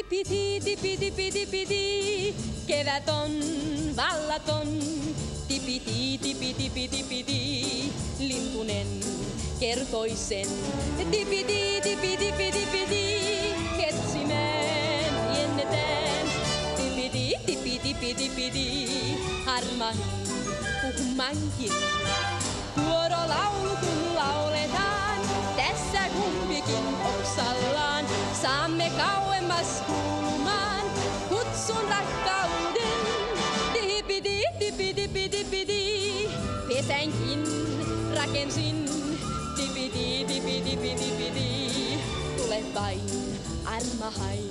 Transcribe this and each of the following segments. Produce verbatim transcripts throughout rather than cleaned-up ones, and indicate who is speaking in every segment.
Speaker 1: Tipiti, tipiti, tipiti, kevät on vallaton. Tipiti, tipiti, tipiti, lintunen kertoi sen. Tipiti, tipiti, tipiti, ketsimeen jänneteen. Tipiti, tipiti, tipiti, harmahin puhumankin. Tuoro laulu kun lauletaan, tässä kumpikin oksallaan. Saamme kauemmas kuulumaan kutsun rakkauden. Tipiti, tipiti, tipiti, pesänkin rakensin. Tipiti, tipiti, tipiti, tule vain armahain.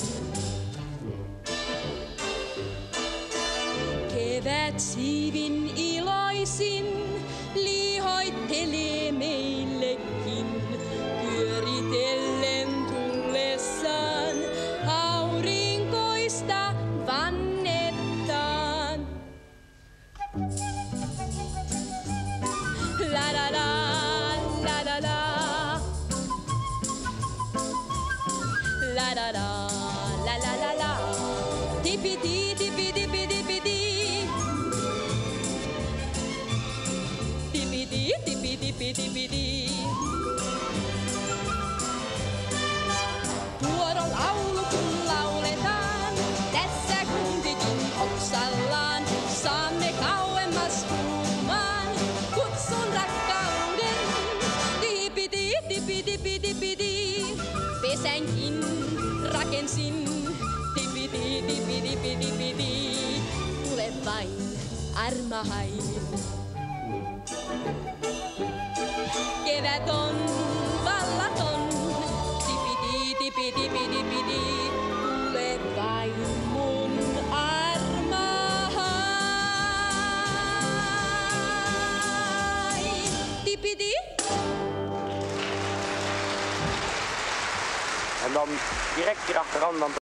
Speaker 1: Kevät siivin iloisin liihoittelee meillekin, pyöritellen tullessaan aurinkoista vannettaan. La la la, la la la, la la la, la la la la, tipiti, tipiti, tipiti, tipiti, tipiti, tipiti. Tuoro laulu kun lauletaan, tässä kumpikin oksallaan. Saamme kauemmas kuulumaan kutsun rakkauden. Tipiti, tipiti, tipiti, pesänkin rakensin. Tipiti, tipiti, tipiti, tule vain armahain. Kevät on vallaton. Tipiti, tipiti, tipiti, tule vain mun armahain. Tipiti.
Speaker 2: En dan direct hierachter aan dan